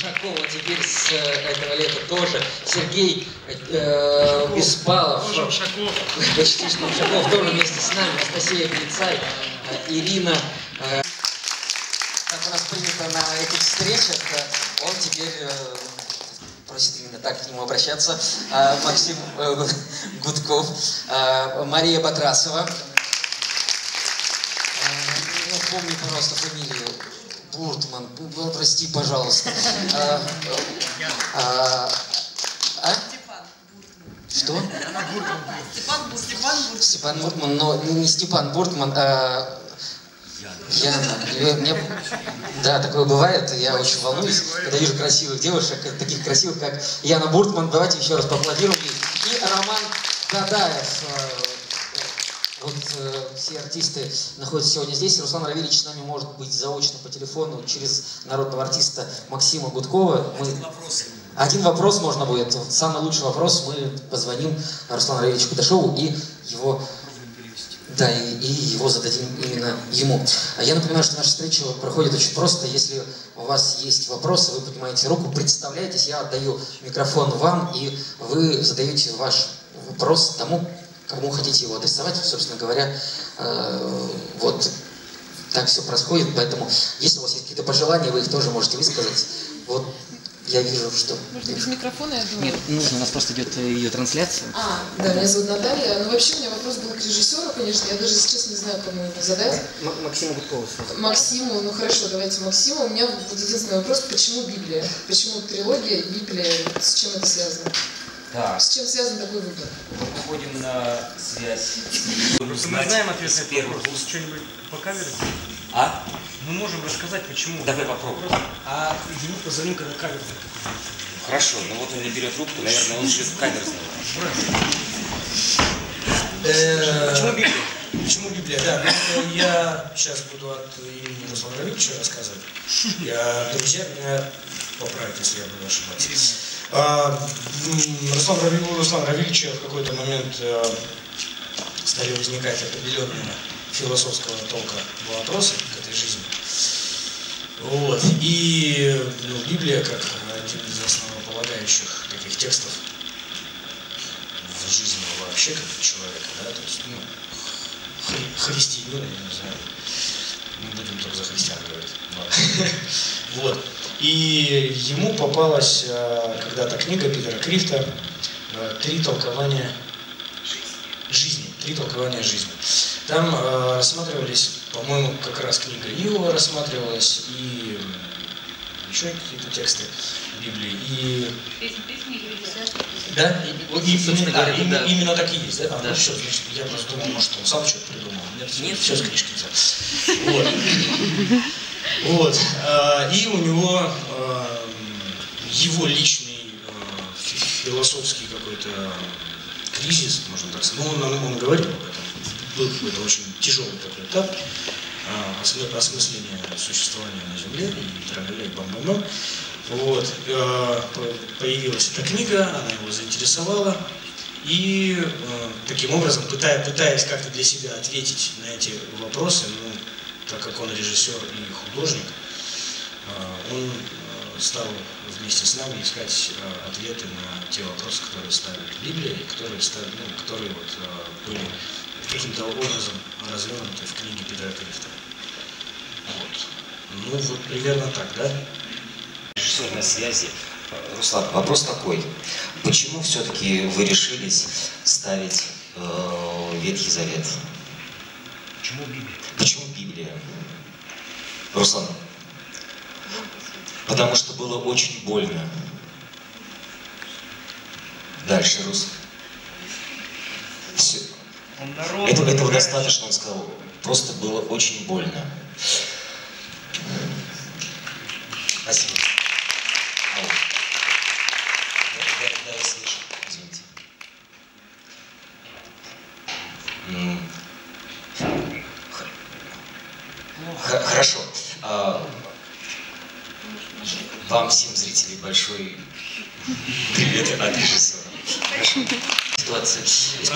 Ушакова теперь с этого лета тоже. Сергей Беспалов. Почти что Ушаков тоже вместе с нами. Анастасия Глицай, Ирина. Как у нас принято на этих встречах, он теперь просит именно так к нему обращаться. Максим Гудков, Мария Батрасова. Помни, пожалуйста, фамилию. Буртман. Прости, пожалуйста. Что? Степан Буртман, но не Степан Буртман, а Яна. Да, такое бывает. Я очень волнуюсь, когда вижу красивых девушек, таких красивых, как Яна Буртман. Давайте еще раз поаплодируем. И Роман Дадаев. Вот все артисты находятся сегодня здесь. Руслан Равильевич с нами может быть заочно по телефону через народного артиста Максима Гудкова. Один вопрос можно будет. Самый лучший вопрос. Мы позвоним Руслану Равильевичу Кудашову и его... Да, и его зададим именно ему. Я напоминаю, что наша встреча проходит очень просто. Если у вас есть вопросы, вы поднимаете руку, представляетесь, я отдаю микрофон вам, и вы задаете ваш вопрос тому, кому хотите его адресовать. Собственно говоря, вот так все происходит. Поэтому, если у вас есть какие-то пожелания, вы их тоже можете высказать. Вот я вижу, что... Может, без микрофона, я думаю? Нет, нужно, у нас просто идет ее трансляция. Да, меня зовут Наталья. Ну, вообще, у меня вопрос был к режиссеру, конечно. Я даже сейчас не знаю, кому его задать. Максиму Гудкову. Максиму, ну хорошо, давайте Максиму. У меня вот единственный вопрос, почему Библия? Почему трилогия, Библия, с чем это связано? Да. С чем связан такой выбор? Выходим на связь. Мы знаем ответ на этот вопрос. Что-нибудь по каверу? А? Мы можем рассказать, почему. Давай попробуем. А ему позвоним, когда кавер. Хорошо, ну вот он не берет трубку, наверное, он ждет кавер. Почему Библия? Почему Библия? Да, ну, я сейчас буду от имени Руслана Равильевича рассказывать. Друзья меня поправят, если я буду ошибаться. Руслан Равильевича в какой-то момент стали возникать определенные философского толка вопросы к этой жизни. Вот. И Библия, как один из основополагающих таких текстов в жизни вообще как человека, да, то есть, христианина, я не знаю, мы будем только за христиан говорить. Вот. И ему попалась когда-то книга Питера Крифта «Три толкования жизни». «Три толкования жизни». Там рассматривались, по-моему, как раз книга Иова рассматривалась, и еще какие-то тексты Библии. И... Да? Именно так и есть, да? Ну все, значит, я просто думал, может, он сам что-то придумал. Нет, все с книжки взял. Вот. И у него его личный философский какой-то кризис, можно так сказать. Ну, он говорил об этом. Был какой-то очень тяжелый такой этап осмысления существования на Земле, и тра-ля-ля, и бам-бам-бам. Вот. Появилась эта книга, она его заинтересовала, и таким образом, пытаясь как-то для себя ответить на эти вопросы, так как он режиссер и художник, он стал вместе с нами искать ответы на те вопросы, которые ставит Библия, и которые были каким-то образом развернуты в книге Питера Крифта. Вот. Ну вот примерно так, да? Режиссер на связи. Руслан, вопрос такой. Почему все-таки вы решились ставить Ветхий Завет? Почему Библия? Почему Библия? Руслан. Потому что было очень больно. Дальше, Рус. Все. Этого достаточно, он сказал. Просто было очень больно. Спасибо. Да, я слышу. Извините. Хорошо. Вам, всем зрителей, большой привет от режиссера. Хорошо. Ситуация.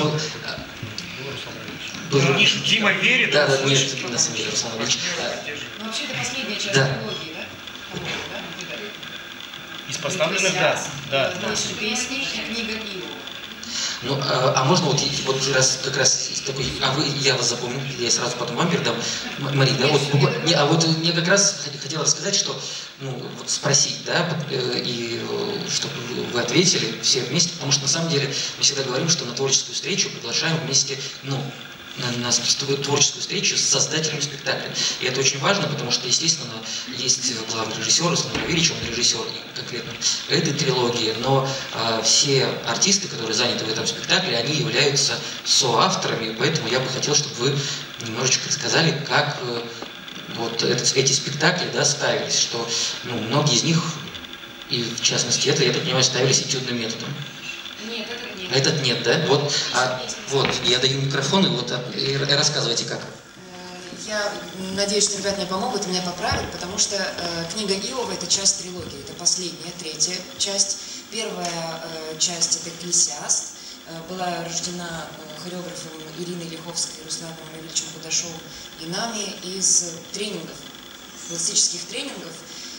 Дима верит? Да, нет, на самом деле, Руслан Ильич. Вообще, это последняя часть Да. трилогии, да? Из поставленных, да. Песни и книга Иова. Ну, а можно вот раз как раз такой, я вас запомнил, я сразу потом вам передам, Мария, да, вот мне как раз хотела рассказать, что, ну, вот спросить, да, и чтобы вы ответили все вместе, потому что на самом деле мы всегда говорим, что на творческую встречу приглашаем вместе, ну, на творческую встречу с создателем спектакля. И это очень важно, потому что, естественно, есть главный режиссер, Руслан Равильевич, он режиссер конкретно этой трилогии, но все артисты, которые заняты в этом спектакле, они являются соавторами, поэтому я бы хотел, чтобы вы немножечко сказали, как вот эти спектакли, да, ставились, что, ну, многие из них, и в частности это, я так понимаю, ставились этюдным методом. Нет, этот нет. Этот нет, да? Вот, я даю микрофон, и рассказывайте как. Я надеюсь, что ребята мне помогут, меня поправят, потому что книга Иова – это часть трилогии, это последняя, третья часть. Первая часть – это «Экклесиаст», была рождена хореографом Ириной Лиховской и Русланом Равильевичем Кудашовым и нами из тренингов, классических тренингов.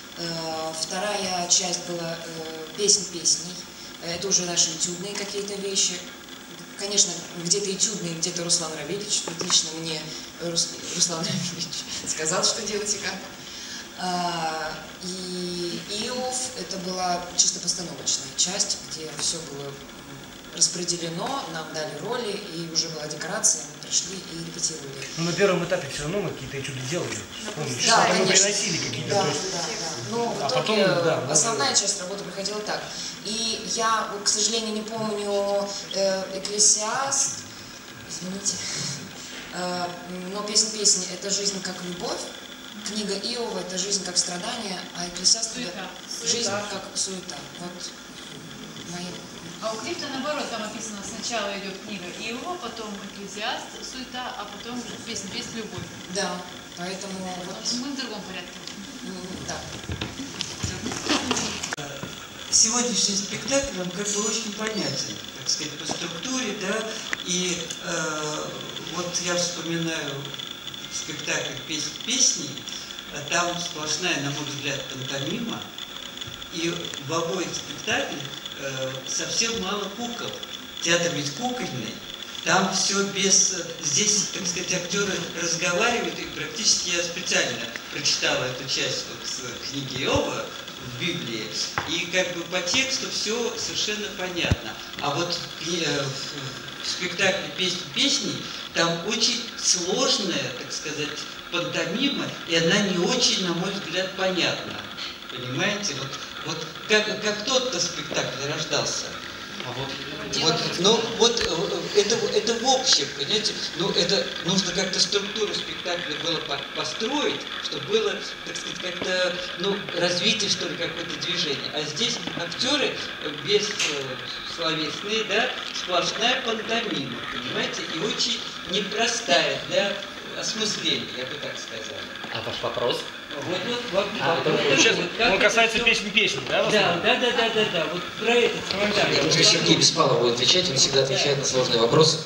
Вторая часть была «Песнь песней». Это уже наши этюдные какие-то вещи. Конечно, где-то этюдные, где-то Руслан Равильевич. Лично мне Руслан Равильевич сказал, что делать и как. И Иов – это была чисто постановочная часть, где все было распределено, нам дали роли, и уже была декорация, мы пришли и репетировали. Ну, на первом этапе все равно мы какие-то этюды делали. Помните, да, что-то мы конечно. приносили какие-то. Да, есть... да. Но в итоге потом, да, основная часть работы проходила так. И я, к сожалению, не помню «Экклесиаст», извините, но «Песнь песни» – это жизнь как любовь, книга Иова – это жизнь как страдание, а «Экклесиаст» – это жизнь как суета. Вот мои... А у Крифта наоборот, там описано, сначала идет книга Иова, потом «Экклесиаст», суета, а потом «Песнь песнь любовь». Да, поэтому... Вот... Мы в другом порядке. Да. Сегодняшний спектакль, он как бы очень понятен, так сказать, по структуре, да, и вот я вспоминаю спектакль «Песнь песней», там сплошная, на мой взгляд, пантомима, и в обоих спектаклях совсем мало кукол. Театр ведь кукольный, там все без... Здесь, так сказать, актеры разговаривают, и практически я специально прочитала эту часть вот книги Иова в Библии, и как бы по тексту все совершенно понятно. А вот в спектакле «Песнь песней» там очень сложная, так сказать, пантомима, и она не очень, на мой взгляд, понятна. Понимаете? Вот как тот-то спектакль рождался. Это в общем, понимаете, ну это нужно как-то структуру спектакля было построить, чтобы было, так сказать, как-то, ну, развитие, что ли, какое-то движение. А здесь актеры бессловесные, да, сплошная пантомима, понимаете, и очень непростая для осмысления, я бы так сказал. А ваш вопрос? Он касается песни, да? Да, вот про этот спектакль. Я думаю, что Сергей Беспалов будет отвечать, он всегда отвечает на сложные вопросы.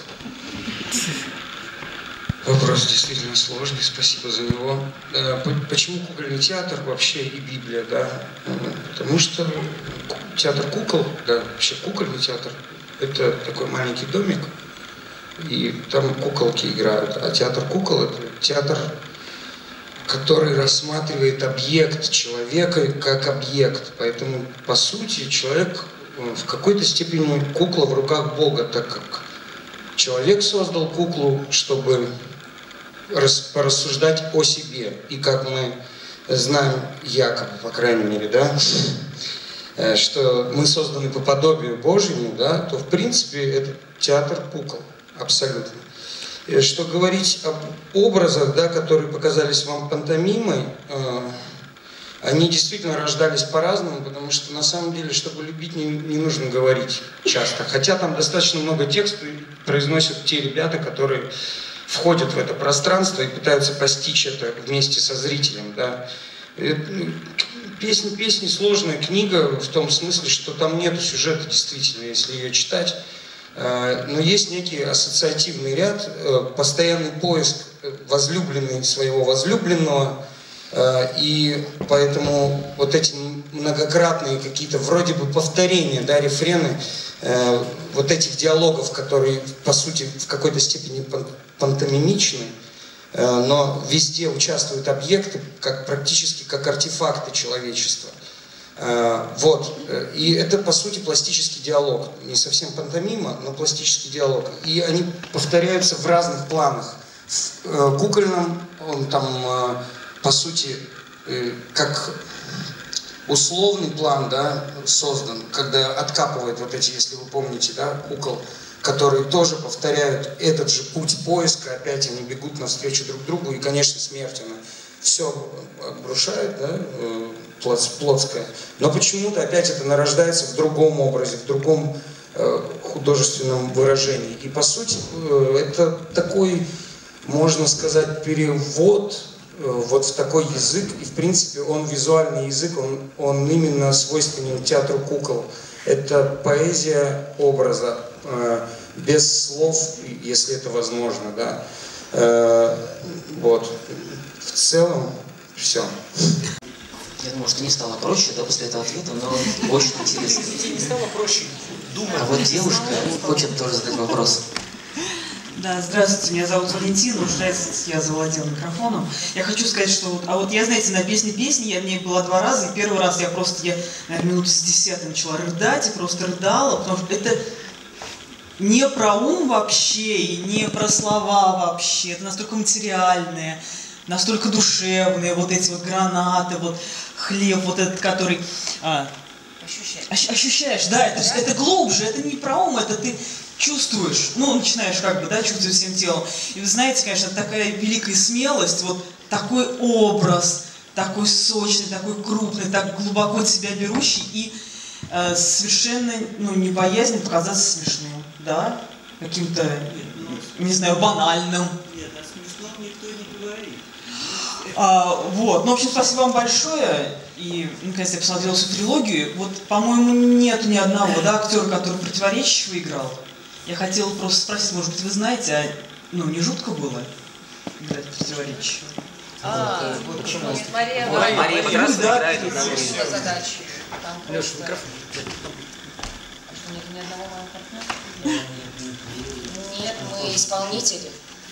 Вопрос действительно сложный, спасибо за него. Почему кукольный театр вообще и Библия, да? Потому что театр кукол, да, вообще кукольный театр, это такой маленький домик, и там куколки играют. А театр кукол – это театр, который рассматривает объект человека как объект. Поэтому, по сути, человек в какой-то степени кукла в руках Бога, так как человек создал куклу, чтобы порассуждать о себе. И как мы знаем, якобы, по крайней мере, да, что мы созданы по подобию Божьему, да, то, в принципе, это театр кукол. Абсолютно. Что говорить об образах, да, которые показались вам пантомимой, они действительно рождались по-разному, потому что на самом деле, чтобы любить, не нужно говорить часто. Хотя там достаточно много текста произносят те ребята, которые входят в это пространство и пытаются постичь это вместе со зрителем. Да. «Песнь песни» сложная книга в том смысле, что там нет сюжета действительно, если ее читать. Но есть некий ассоциативный ряд, постоянный поиск возлюбленной своего возлюбленного, И поэтому вот эти многократные какие-то вроде бы повторения, да, рефрены, вот этих диалогов, которые по сути в какой-то степени пантомимичны, но везде участвуют объекты, практически как артефакты человечества. Вот. И это, по сути, пластический диалог. Не совсем пантомима, но пластический диалог. И они повторяются в разных планах. В кукольном он там, по сути, как условный план, да, создан, когда откапывает вот эти, если вы помните, да, кукол, которые тоже повторяют этот же путь поиска, опять они бегут навстречу друг другу, и, конечно, смерть, она все обрушает, да, плотское. Но почему-то опять это нарождается в другом образе, в другом художественном выражении. И, по сути, это такой, можно сказать, перевод вот в такой язык, и, в принципе, он визуальный язык, он именно свойственен театру кукол. Это поэзия образа, без слов, если это возможно, да. Вот. В целом, все. Я думаю, что не стало проще, да, после этого ответа, но очень интересно. Не стало проще. Думаю. А вот девушка хочет тоже задать вопрос. Да, здравствуйте, меня зовут Валентина, уже я завладела микрофоном. Я хочу сказать, что вот я, знаете, на песне я в ней была 2 раза, и первый раз я, наверное, минут с 10 начала рыдать, и просто рыдала, потому что это не про ум вообще, и не про слова вообще, это настолько материальное, настолько душевные, вот эти вот гранаты, вот хлеб, вот этот, который... Ощущаешь, да, это глубже, это не про ум, это ты чувствуешь, ну, начинаешь как бы, да, чувствовать всем телом. И вы знаете, конечно, такая великая смелость, вот такой образ, такой сочный, такой крупный, так глубоко тебя берущий и совершенно, ну, не боязнь показаться смешным, да, каким-то, не знаю, банальным. Нет, о смешном никто не говорит. Вот, ну, в общем, спасибо вам большое. И, наконец, я посмотрела всю трилогию. Вот, по-моему, нет ни одного, да, актера, который противоречиво играл. Я хотела просто спросить, может быть, вы знаете, ну, не жутко было играть противоречиво? Почему? Мария Матрасова играет. Задачи. Леша, микрофон. Нет ни одного моего партнера? Нет, мы исполнители.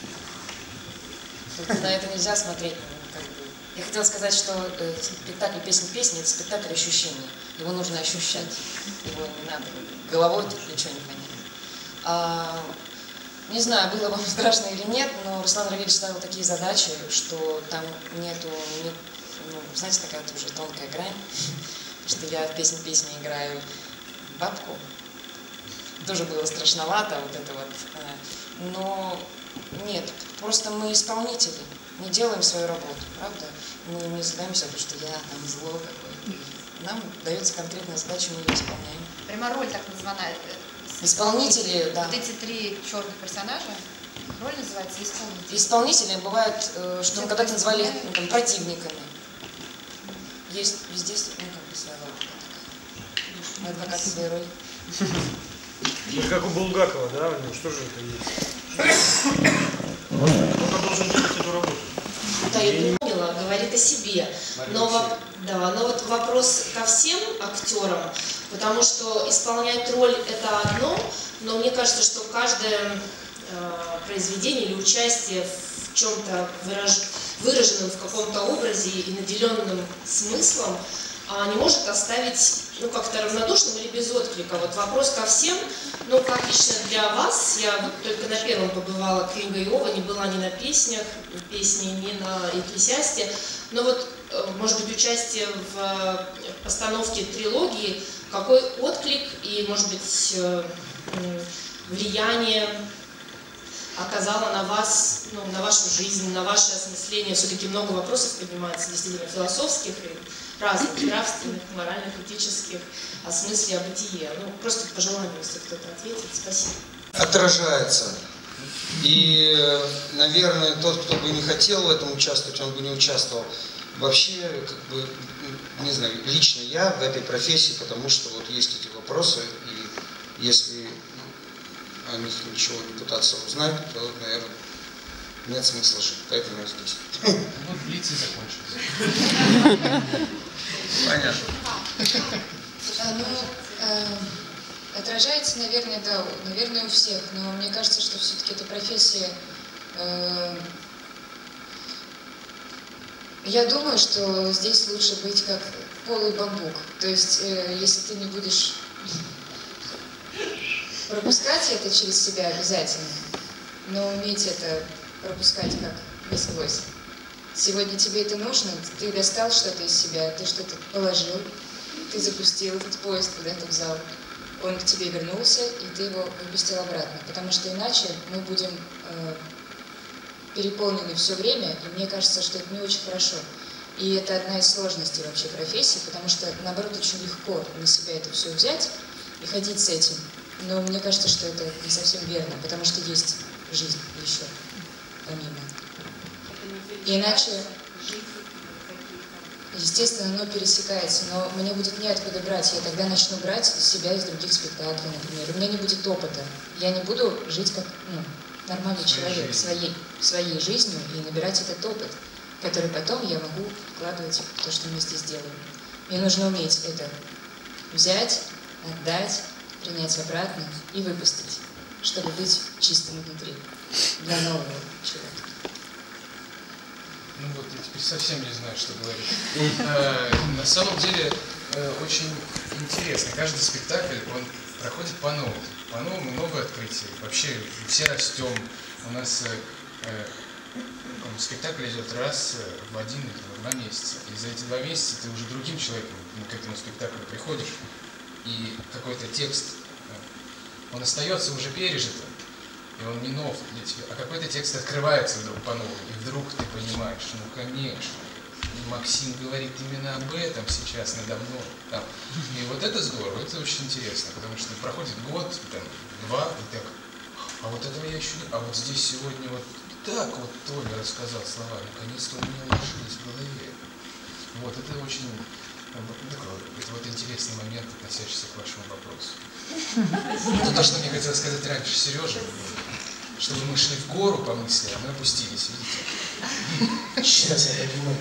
Тут на это нельзя смотреть. Я хотела сказать, что спектакль «Песня-песни» — это спектакль ощущений. Его нужно ощущать. Его не надо головой тут ничего не понять. Не знаю, было вам страшно или нет, но Руслан Равильевич ставил такие задачи, что там нету, ну, знаете, такая тоже тонкая грань, что я в «Песня-песни» играю бабку. Тоже было страшновато, вот это вот. Но нет, просто мы исполнители. Мы делаем свою работу, правда? Мы не задаемся, что я там зло какое-то. Нам дается конкретная задача, мы ее исполняем. Прямо роль так названа. Исполнители, да. Вот эти 3 черных персонажа, роль называется исполнитель. Исполнители бывают, что мы когда-то назвали там, противниками. Есть везде, ну, как бы своя роль такая. Мы адвокаты своей роли. Ну, как у Булгакова, да? Ну, что же это есть? Он должен делать эту работу. Да, я поняла, говорит о себе. Но вот вопрос ко всем актерам, потому что исполнять роль – это одно, но мне кажется, что каждое произведение или участие в чем-то выраженном в каком-то образе и наделенном смыслом не может оставить, ну, как-то равнодушным или без отклика. Вот вопрос ко всем, ну, как лично для вас, я вот только на первом побывала, книга Иова, не была ни на песнях, песни, ни на Экклесиасте, но вот, может быть, участие в постановке трилогии, какой отклик и, может быть, влияние оказало на вас, ну, на вашу жизнь, на ваше осмысление? Все-таки много вопросов поднимается, действительно, философских и разных, нравственных, моральных, этических, о смысле, о бытие. Ну, просто по желанию, если кто-то ответит. Спасибо. Отражается. И, наверное, тот, кто бы не хотел в этом участвовать, он бы не участвовал. Вообще, как бы, не знаю, лично я в этой профессии, потому что вот есть эти вопросы, и если о них ничего не пытаться узнать, то, наверное, нет смысла жить, поэтому я здесь. Вот блиц и закончился. Понятно. Отражается, наверное, да, наверное, у всех, но мне кажется, что все-таки эта профессия... Я думаю, что здесь лучше быть как полый бамбук. То есть, если ты не будешь пропускать это через себя обязательно, но уметь это пропускать как насквозь. Сегодня тебе это нужно, ты достал что-то из себя, ты что-то положил, ты запустил этот поезд куда-то в зал, он к тебе вернулся, и ты его выпустил обратно. Потому что иначе мы будем переполнены все время, и мне кажется, что это не очень хорошо. И это одна из сложностей вообще профессии, потому что, наоборот, очень легко на себя это все взять и ходить с этим. Но мне кажется, что это не совсем верно, потому что есть жизнь еще помимо. Иначе, естественно, оно пересекается, но мне будет неоткуда брать. Я тогда начну брать себя из других спектаклей, например. У меня не будет опыта. Я не буду жить как нормальный человек своей жизнью и набирать этот опыт, который потом я могу вкладывать в то, что мы здесь делаем. Мне нужно уметь это взять, отдать, принять обратно и выпустить, чтобы быть чистым внутри для нового человека. Ну вот, я теперь совсем не знаю, что говорить. На самом деле, очень интересно. Каждый спектакль, он проходит по-новому, новое открытие. Вообще, все растем. У нас спектакль идет раз в 1 или 2 месяца. И за эти 2 месяца ты уже другим человеком к этому спектаклю приходишь. И какой-то текст, он остается уже пережитым. И он не нов для тебя, а какой-то текст открывается вдруг по-новому, и вдруг ты понимаешь, ну конечно, Максим говорит именно об этом сейчас надо мной. Там. И вот это здорово, это очень интересно, потому что проходит год, там, 2, и так, а вот этого я еще не... А вот здесь сегодня вот так вот Толя рассказал слова, наконец-то у меня уложились в голове. Вот, это очень... Это вот интересный момент, относящийся к вашему вопросу. Это то, что мне хотелось сказать раньше Сереже, чтобы мы шли в гору по мысли, а мы опустились, видите? Сейчас я пойму.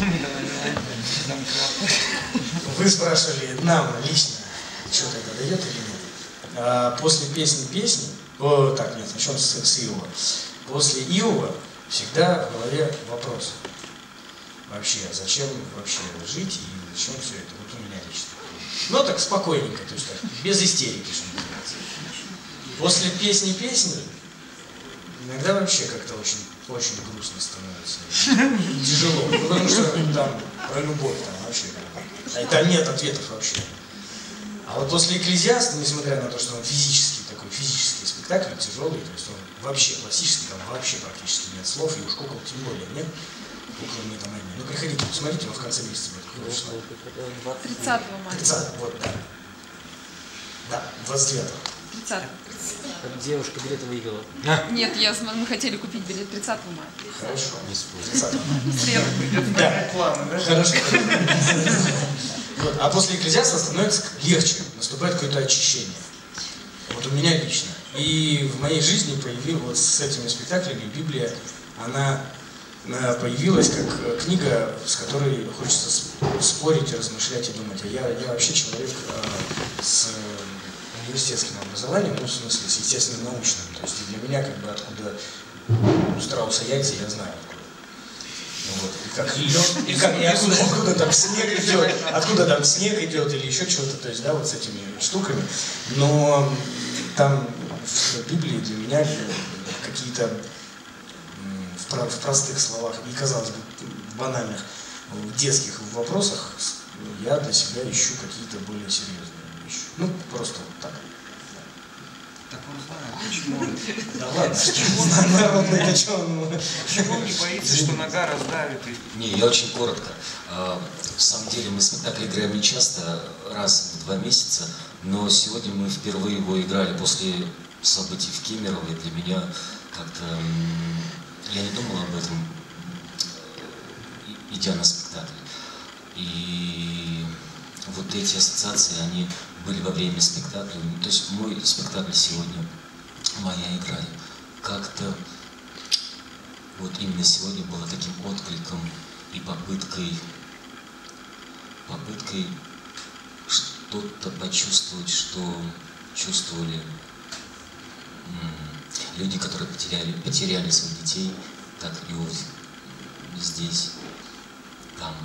Вы спрашивали нам лично, что-то это дает или нет. После песни, так, нет, начнем с Иова. После Иова всегда в голове вопрос. Вообще, зачем вообще жить и зачем все это? Вот у меня лично. Ну так спокойненько, то есть так, без истерики, что называется. После песни иногда вообще как-то очень грустно становится. Тяжело. Ну, потому что там про любовь там вообще. А там нет ответов вообще. А вот после «Экклезиаста», несмотря на то, что он физический спектакль, тяжелый, то есть он вообще классический, там вообще практически нет слов, и уж кукол тем более нет. Куклы мне там одни. Ну приходите, посмотрите, но в конце месяца будет. 30 мая. 30, вот, да. Да, 29-го. 30. Девушка билеты выиграла. Нет, мы хотели купить билет 30 мая. Хорошо. 30-го. Да. Хорошо. А после «Экклезиаста» становится легче, наступает какое-то очищение. Вот у меня лично. И в моей жизни появилась вот с этими спектаклями Библия, она появилась как книга, с которой хочется спорить, размышлять и думать. А я вообще человек с университетским образованием, ну, в смысле, с естественно-научным. То есть для меня, как бы, откуда у страуса яйца, я знаю откуда. Вот. И как лед, и откуда там снег идет, откуда там снег идет или еще чего-то, то есть, да, вот с этими штуками. Но там в Библии для меня какие-то в простых словах и, казалось бы, в банальных, в детских вопросах я для себя ищу какие-то более серьезные вещи. Ну, просто вот так. Так он знает, почему. Да ладно, народный, да что он... Почему не боится, что нога раздавит? Не, я очень коротко. В самом деле мы спектакль играем не часто, раз в 2 месяца, но сегодня мы впервые его играли после событий в Кемерово, и для меня как-то... Я не думал об этом, идя на спектакль. И вот эти ассоциации, они были во время спектакля. То есть мой спектакль сегодня, моя игра, как-то вот именно сегодня было таким откликом и попыткой что-то почувствовать, что чувствовали люди, которые потеряли своих детей, как Иов здесь, там,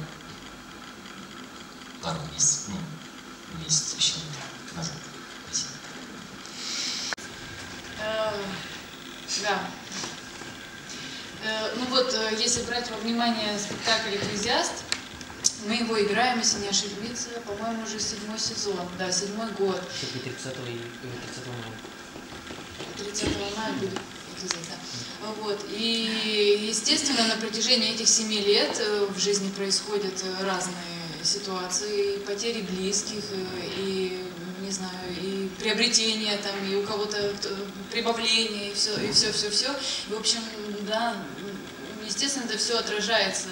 пару месяцев, месяц еще назад. Спасибо. Да. Ну вот, если брать во внимание спектакль «Экклезиаст», мы его играем, если не ошибиться, по-моему, уже 7-й сезон, да, 7-й год. 30 мая. 30 мая будет «Экклезиаст», да. Вот. И, естественно, на протяжении этих 7 лет в жизни происходят разные ситуации, и потери близких, и, не знаю, и приобретение, там, и у кого-то прибавление, и все. И, в общем, да, естественно, это все отражается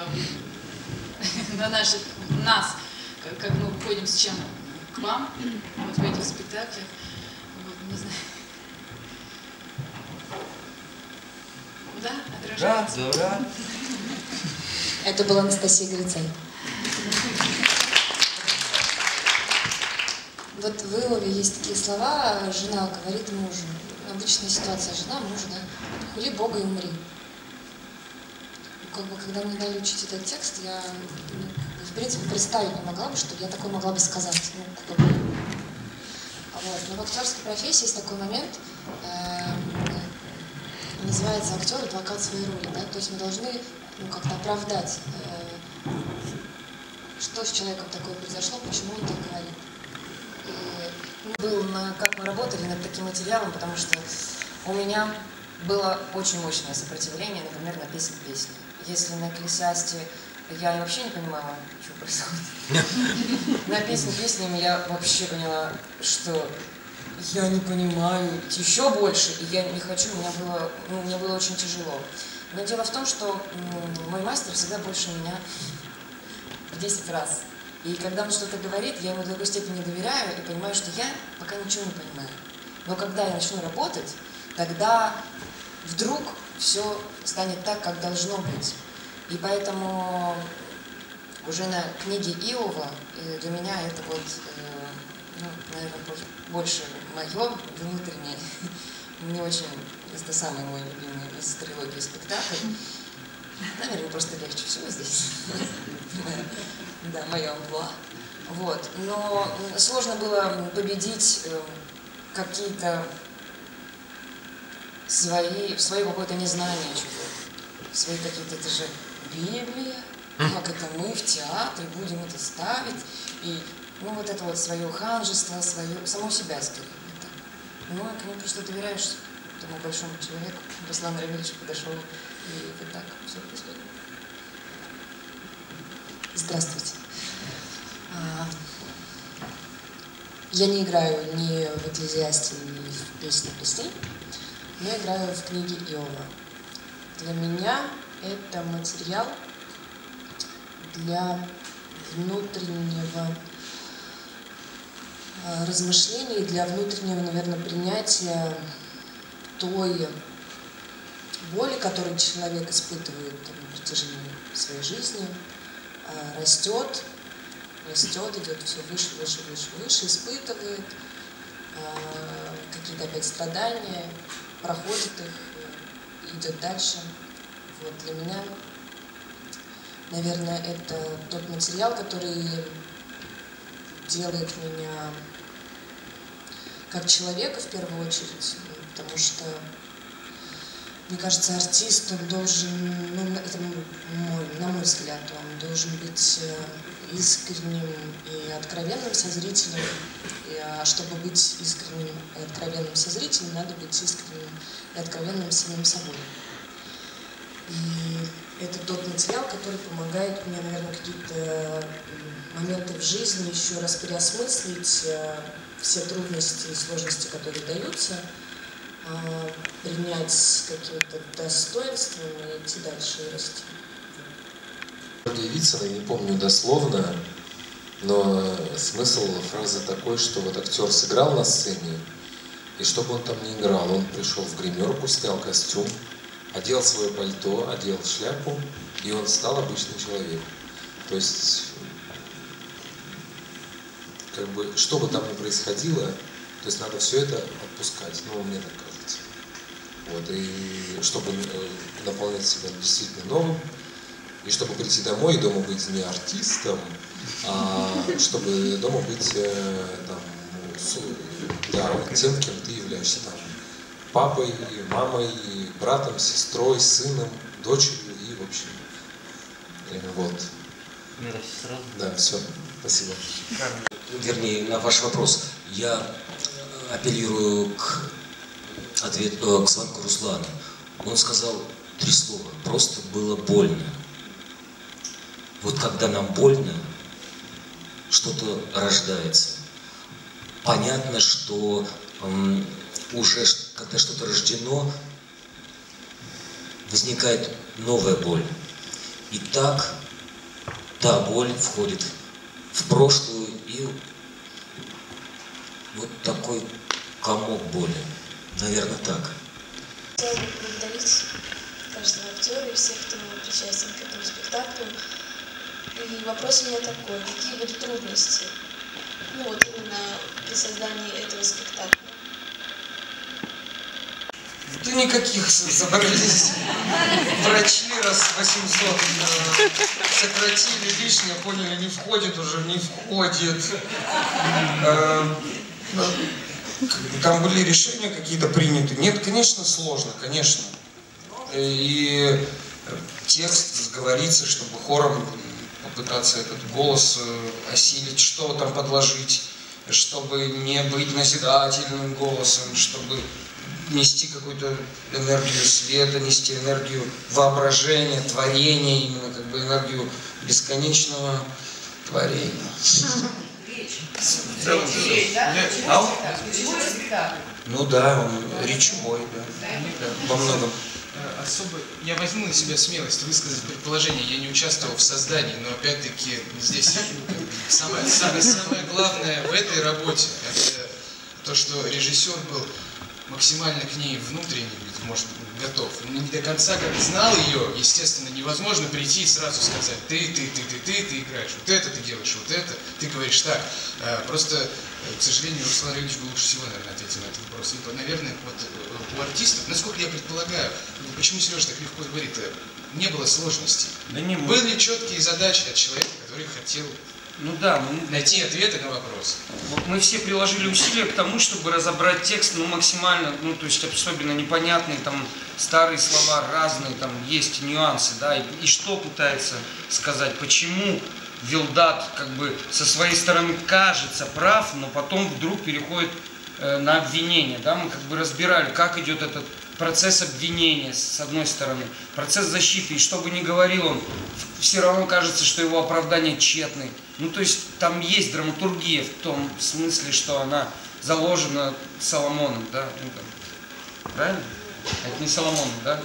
на нас, как мы входим с чем к вам, вот в этих спектаклях, вот, не знаю. Да, отражается. Да. Это была Анастасия Грицай. Вот в Иове есть такие слова, жена говорит мужу. Обычная ситуация, жена, муж, да, хули Бога и умри. Как бы, когда мне дали учить этот текст, я, в принципе, представить не могла бы, что я такое могла бы сказать. Вот. Но в актерской профессии есть такой момент, называется актер адвокат своей роли, да, то есть мы должны как-то оправдать, что с человеком такое произошло, почему он так говорит. Как мы работали над таким материалом, потому что у меня было очень мощное сопротивление, например, на песни. Если на «Экклесиасте» я вообще не понимала, что происходит, на песнями я вообще поняла, что я не понимаю еще больше, и я не хочу, мне было очень тяжело. Но дело в том, что мой мастер всегда больше меня в 10 раз. И когда он что-то говорит, я ему в такой степени доверяю и понимаю, что я пока ничего не понимаю. Но когда я начну работать, тогда вдруг все станет так, как должно быть. И поэтому уже на книге Иова для меня это вот, наверное, больше мое внутреннее. Не очень, это самый мой любимый из трилогии спектакль. Наверное, просто легче всего здесь. Да, мое амплуа. Вот. Но сложно было победить какие-то свое какое-то незнание чего-то. Свои какие-то, это же Библия, как это мы в театре будем это ставить. И, вот это вот свое ханжество, само себя скорее. Ну, к нему просто доверяешь этому большому человеку. Руслан Рамильевич подошел, и вот так все происходит. Здравствуйте. Я не играю ни в «Экклезиасте», ни в «Песне песней», но играю в книге Иова. Для меня это материал для внутреннего размышления, для внутреннего, наверное, принятия той боли, которую человек испытывает на протяжении своей жизни, растет, идет все выше, испытывает какие-то опять страдания, проходит их, идет дальше. Вот для меня, наверное, это тот материал, который делает меня как человека в первую очередь, потому что, мне кажется, артист, он должен, это на мой взгляд, он должен быть искренним и откровенным со зрителем. А чтобы быть искренним и откровенным со зрителем, надо быть искренним и откровенным с самим собой. И это тот материал, который помогает мне, наверное, какие-то моменты в жизни еще раз переосмыслить все трудности и сложности, которые даются, принять с каким-то достоинством и идти дальше и расти. Вицина, я не помню дословно, но смысл фразы такой, что вот актер сыграл на сцене, и чтобы он там не играл, он пришел в гримерку, снял костюм, одел свое пальто, одел шляпу, и он стал обычным человеком. То есть, как бы, что бы там ни происходило, то есть надо все это отпускать, ну, мне так кажется. Вот, и чтобы наполнять себя действительно новым, и чтобы прийти домой и дома быть не артистом, а чтобы дома быть там, тем, кем ты являешься, там, папой, и мамой, и братом, сестрой, сыном, дочерью, и в общем, вот. Да, все, спасибо. Вернее, на ваш вопрос. Я апеллирую к звонку Руслана. Он сказал 3 слова. Просто было больно. Вот когда нам больно, что-то рождается. Понятно, что уже когда что-то рождено, возникает новая боль. И так та боль входит в прошлую, и вот такой комок боли. Наверное, так. Хотела бы поблагодарить каждого актера и всех, кто причастен к этому спектаклю. И вопрос у меня такой: какие были трудности, ну вот именно при создании этого спектакля? Да никаких собрались. Врачи раз 800 сократили, лишнее, поняли, не входит уже, не входит. Там были решения какие-то приняты. Нет, конечно, сложно, конечно. И текст сговориться, чтобы хором попытаться этот голос осилить, что там подложить, чтобы не быть назидательным голосом, чтобы нести какую-то энергию света, нести энергию воображения, творения, именно как бы энергию бесконечного творения. Ну да, он речевой, да, во многом. Особо я возьму на себя смелость высказать предположение. Я не участвовал в создании, но опять-таки здесь самое главное в этой работе — это то, что режиссер был максимально к ней внутренне, может, готов. Не до конца как знал ее, естественно, невозможно прийти и сразу сказать: ты играешь, вот это ты делаешь, вот это. Ты говоришь так. Просто, к сожалению, Руслан Ильич бы лучше всего, наверное, ответил на этот вопрос. И, наверное, вот у артистов, насколько я предполагаю, почему Сережа так легко говорит, не было сложностей. Да не, были четкие задачи от человека, который хотел найти ответы на вопросы. Мы все приложили усилия к тому, чтобы разобрать текст, максимально, то есть особенно непонятные, там, старые слова разные, там, есть нюансы, да, и что пытается сказать, почему Вилдат, как бы, со своей стороны кажется прав, но потом вдруг переходит на обвинение, да, мы как бы разбирали, как идет этот процесс обвинения, с одной стороны, процесс защиты, и что бы ни говорил он, все равно кажется, что его оправдание тщетное. То есть там есть драматургия в том смысле, что она заложена Соломоном, да? Правильно? Это не Соломон, да?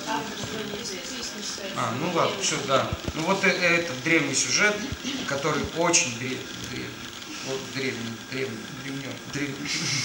Ладно, все, да. Вот этот древний сюжет, который очень древний.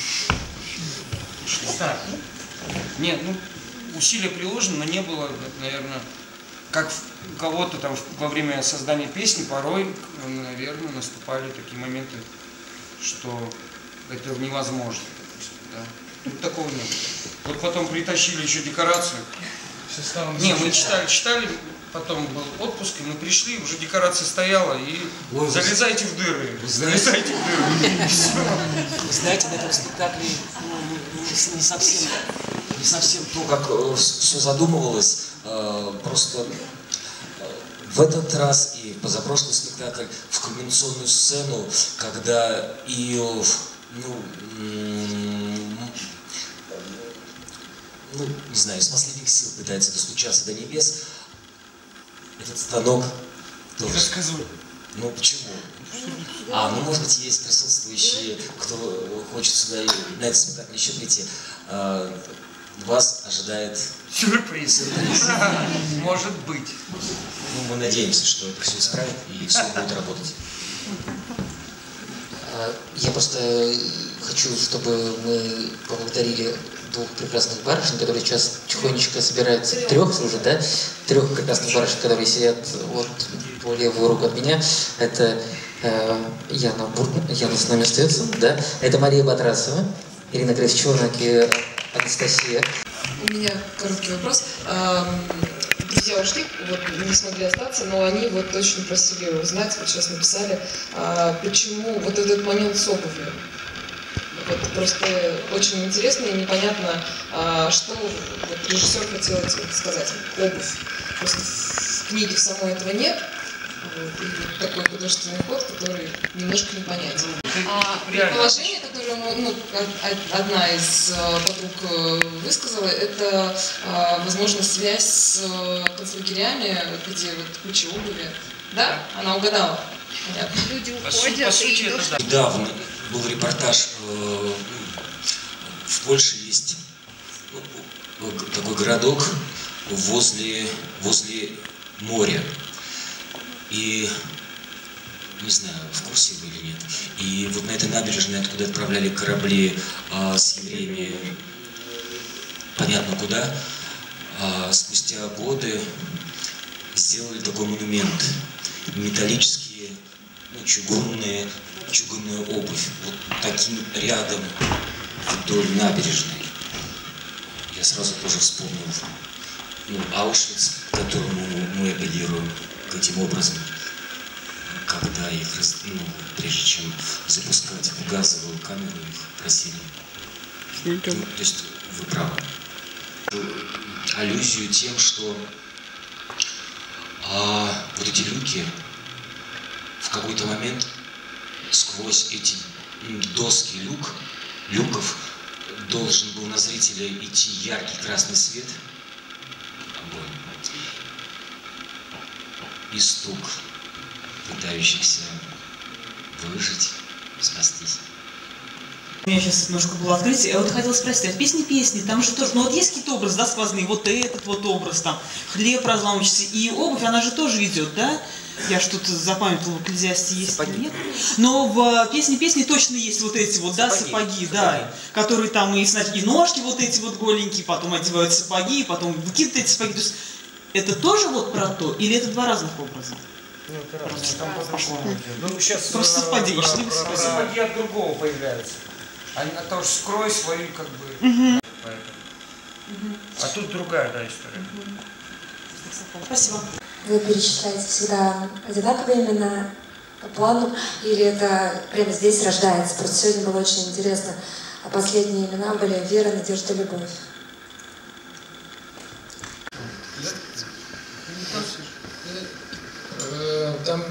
Нет, усилия приложены, но не было, наверное, как у кого-то там во время создания песни порой, наверное, наступали такие моменты, что это невозможно. Да? Тут такого не было. Вот потом притащили еще декорацию. Не, мы читали, потом был отпуск, и мы пришли, уже декорация стояла, и залезайте в дыры. Залезайте в дыры. Вы знаете, на этом спектакле не совсем то, как все задумывалось. Просто в этот раз и позапрошлый спектакль в кульминационную сцену, когда Иов, не знаю, из последних сил пытается достучаться до небес, этот станок тоже. Рассказывай. Почему? Может быть, есть присутствующие, кто хочет сюда на этот спектакль еще прийти. Вас ожидает сюрприз. Может быть. Мы надеемся, что это все исправит и все будет работать. Я просто хочу, чтобы мы поблагодарили двух прекрасных барышень, которые сейчас тихонечко собираются, трех уже, да? Трех прекрасных барышень, которые сидят вот по левую руку от меня. Это Яна с нами остается, да? Это Мария Батрасова, Ирина Кравчонок и Анастасия. У меня короткий вопрос. Друзья ушли, вот не смогли остаться, но они вот очень просили узнать, вот сейчас написали, почему вот этот момент с обувью. Вот просто очень интересно и непонятно, что вот режиссер хотел этим сказать. Обувь. Просто в книге в самой этого нет. Вот, и вот такой художественный ход, который немножко непонятен. Предположение, которое одна из подруг высказала, это, возможно, связь с концлагерями, где вот куча обуви. Да? Она угадала. Понятно. Люди уходят. По сути, это недавно был репортаж. В Польше есть такой городок возле моря. И, не знаю, в курсе вы или нет, и вот на этой набережной, откуда отправляли корабли с евреями, понятно куда, спустя годы сделали такой монумент. Металлические, чугунная обувь. Вот таким рядом вдоль набережной. Я сразу тоже вспомнил Аушвиц, к которому мы апеллируем каким образом, когда их, прежде чем запускать в газовую камеру, их просили. То есть вы правы. Аллюзию тем, что вот эти люки в какой-то момент сквозь эти доски люков должен был на зрителя идти яркий красный свет, огонь, и стук пытающихся выжить, спастись. У меня сейчас немножко было открытие. Я вот хотела спросить, а в песни, там же тоже, ну вот есть какие-то образы, да, сквозные, вот этот вот образ, там, хлеб разламывающийся, и обувь, она же тоже ведет, да? Я что-то запамятовала, в Экклезиасте есть или нет. Но в песне точно есть вот эти вот, да, сапоги, да, которые там и ножки вот эти вот голенькие, потом одевают сапоги, потом выкидывают эти сапоги. То есть это тоже вот про то, или это два разных образа? Ну, это разные, там по-другому. Ну, сейчас просто совпадение, сапоги от другого появляются. Они тоже скрой свою, как бы, А тут другая, да, история. Спасибо. Вы перечисляете всегда одинаковые имена по плану, или это прямо здесь рождается? Просто сегодня было очень интересно. А последние имена были Вера, Надежда, Любовь. Там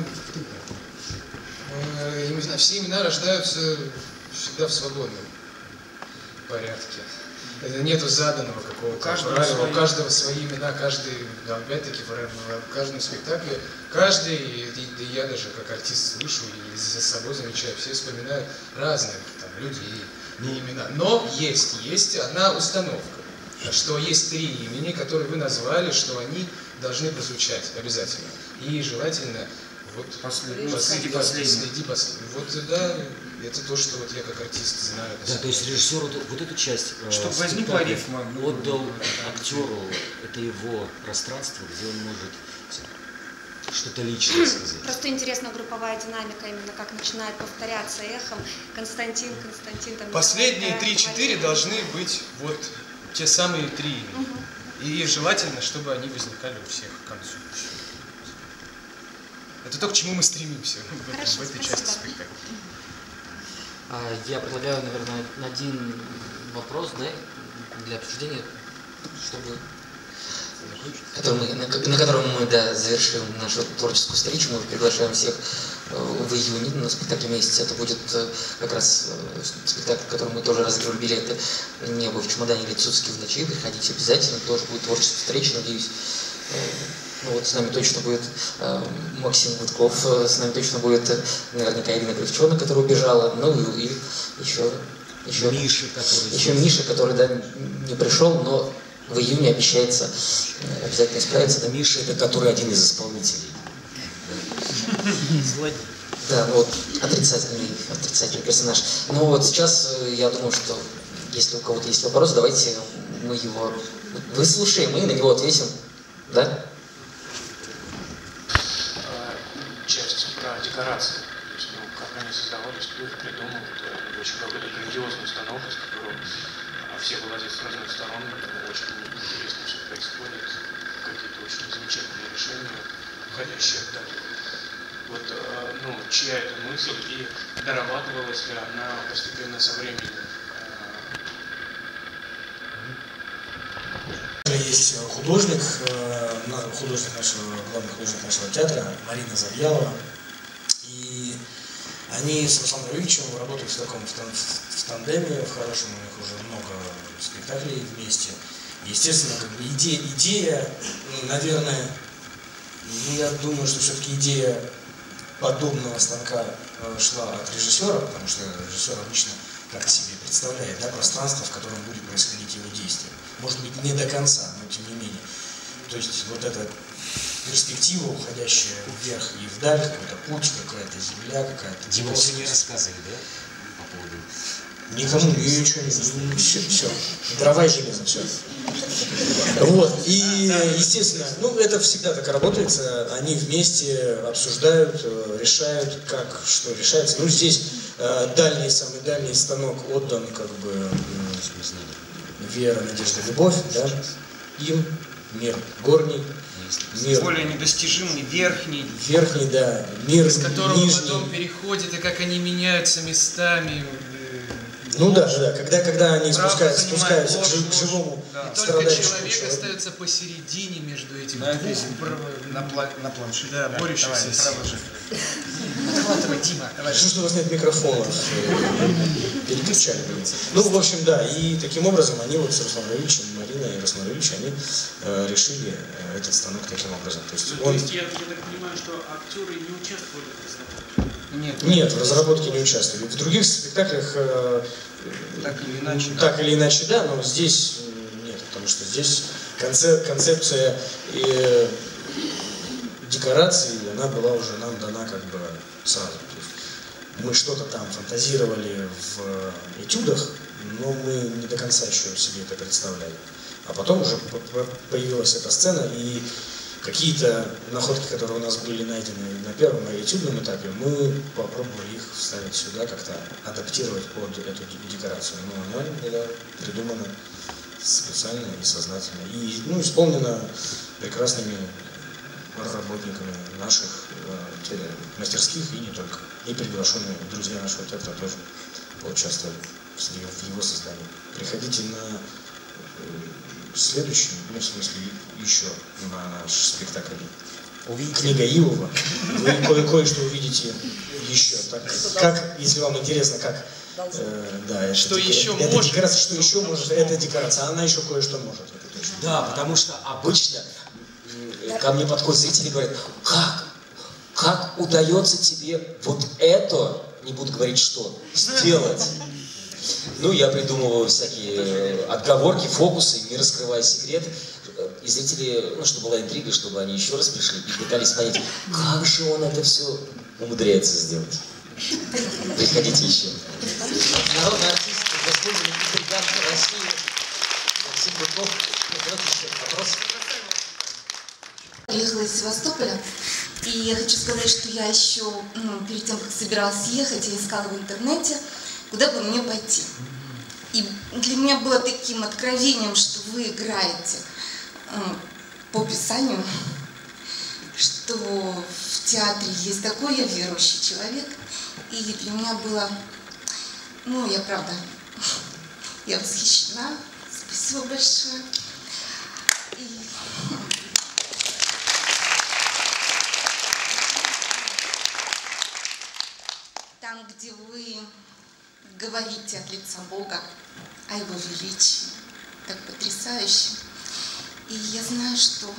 все имена рождаются всегда в свободном порядке. Это нету заданного какого-то правила. У каждого свои имена, каждый, опять-таки, в каждом спектакле, каждый, и я даже как артист слышу и за собой замечаю, все вспоминают разных там людей, не имена. Но есть одна установка, что есть 3 имени, которые вы назвали, что они должны прозвучать обязательно. И желательно вот последний. Вот да, это то, что вот я как артист знаю. Да, то есть режиссер вот эту часть чтобы возникла рифма, отдал актеру, это его пространство, где он может что-то личное сказать. Просто интересна групповая динамика, именно как начинает повторяться эхом. Константин. Там, последние 3-4 должны быть вот те самые 3 имени. И желательно, чтобы они возникали у всех к концу. Это то, к чему мы стремимся в этой части спектакля. Я предлагаю, наверное, один вопрос, да, для обсуждения, на котором мы завершим нашу творческую встречу. Мы приглашаем всех в июне на спектакле «Месяц». Это будет как раз спектакль, в котором мы тоже разыгрывали билеты «Небо в чемодане» или «Цуцки в ночи». Приходите обязательно, тоже будет творческая встреча, надеюсь. Ну вот с нами точно будет Максим Гудков, с нами точно будет наверняка Ирина Кравчонок, которая убежала, ну и еще Миша, который не пришел, но в июне обещается обязательно исправиться. Да, Миша, это который один из исполнителей. Да, ну вот отрицательный персонаж. Но вот сейчас я думаю, что если у кого-то есть вопрос, давайте мы его выслушаем и на него ответим. Да? Часть про декорации. То есть, как они создавались, кто их придумал. Это очень какой-то грандиозный станок, из которого все вылазят с разных сторон. Очень интересно все происходит. Какие-то очень замечательные решения, входящие в даль. Вот, чья это мысль и дорабатывалась ли она постепенно со временем? Есть художник главный художник нашего театра, Марина Завьялова. И они с Русланом Ильичем работают в тандеме, в хорошем, у них уже много спектаклей вместе. Естественно, идея, наверное, я думаю, что все-таки идея подобного станка шла от режиссера, потому что режиссер обычно как себе представляет, да, пространство, в котором будет происходить его действие. Может быть, не до конца, но тем не менее. То есть вот эта перспектива, уходящая вверх и вдаль, какой-то путь, какая-то земля, какая-то... Дима, все не рассказывай, да, по поводу... Никому ничего не... Все. Дрова и железо, все. Вот. И, естественно, это всегда так работает. Они вместе обсуждают, решают, как, что решается. Здесь самый дальний станок отдан, как бы, Вера, Надежда, Любовь, да? Им мир горний, мир... Более недостижимый, верхний. Верхний, да. Мир из которого нижний. потом переходит, и как они меняются местами. Когда они спускаются к живому, да. страдающему Только человек человеку. Остается посередине между этими на планшете. Да, борющихся. Отхватывай, Дима. Что у вас нет микрофона? Переключали. В общем, да. И таким образом они с Русланом Ильичем, Мариной и Русланом Ильичем, они решили этот станок таким образом. То есть, я так понимаю, что актеры не участвовали в разработке? Нет, в разработке не участвовали. В других спектаклях так или иначе, да, но здесь нет, потому что здесь концепция и декорации, она была уже нам дана как бы сразу. То есть мы что-то там фантазировали в этюдах, но мы не до конца еще себе это представляли. А потом уже появилась эта сцена, и какие-то находки, которые у нас были найдены на первом этюдном этапе, мы попробовали их вставить сюда, как-то адаптировать под эту декорацию. Но она была придумана специально и сознательно. И исполнена прекрасными работниками наших мастерских и не только. И приглашенные друзья нашего театра тоже поучаствовали в его создании. Приходите на следующий, в смысле, еще на наш спектакль «Книга Иова». Вы кое-что увидите еще. Как, если вам интересно, как... что еще может? Что еще может эта декорация? Она еще кое-что может. Это точно. Да, потому что обычно ко мне подходят зрители и говорят, как удается тебе вот это, не буду говорить что, сделать? Я придумываю всякие отговорки, фокусы, не раскрывая секреты. И зрители, чтобы была интрига, чтобы они еще раз пришли и пытались понять, как же он это все умудряется сделать. Приходите еще. Народный артист, заслуженный интригант России Максим Быков. Вопрос? Приехала из Севастополя, и я хочу сказать, что я еще перед тем, как собиралась ехать, я искала в интернете, куда бы мне пойти. И для меня было таким откровением, что вы играете по Писанию, что в театре есть такой я верующий человек. И для меня было, я правда, я восхищена. Спасибо большое. Там, где вы говорите от лица Бога о Его величии, так потрясающе. И я знаю, что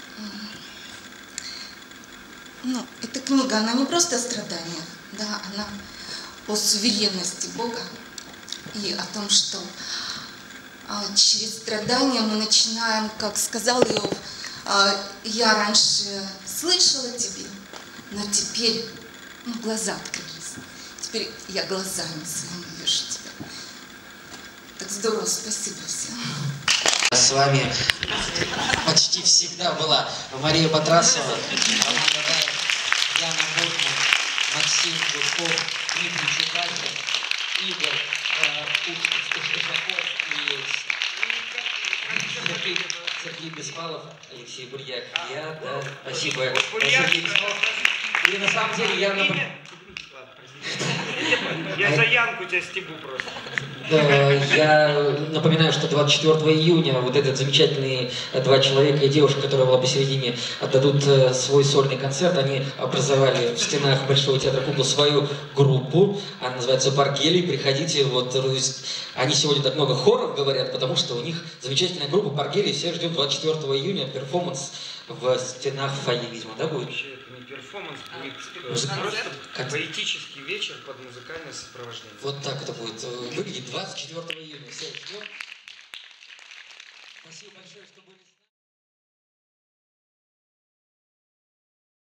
эта книга, она не просто о страданиях, да, она о суверенности Бога и о том, что через страдания мы начинаем, как сказал Иов, я раньше слышала тебе, но теперь глаза открылись. Теперь я глазами своими вижу тебя. Так здорово, спасибо всем. С вами почти всегда была Мария Батрасова, Роман Дадаев, Яна Буртман, Максим Гудков, Дмитрий Чукачев, Игорь Ушаков и Сергей Беспалов, Алексей Бурьяк. Я, да, спасибо. Сергей Беспалов. И на самом деле я за Янку тебя стебу просто. Да, я напоминаю, что 24 июня вот этот замечательные два человека и девушка, которая была посередине, отдадут свой сольный концерт. Они образовали в стенах Большого театра кукол свою группу. Она называется «Паргелий». Приходите. Вот, они сегодня так много хоров говорят, потому что у них замечательная группа «Паргелий». Все ждем 24 июня перформанс в стенах фойе, видимо, да, будет? Перформанс будет просто поэтический вечер под музыкальное сопровождение. Вот так это будет выглядеть 24 июня. Все ждем. Спасибо большое, что были.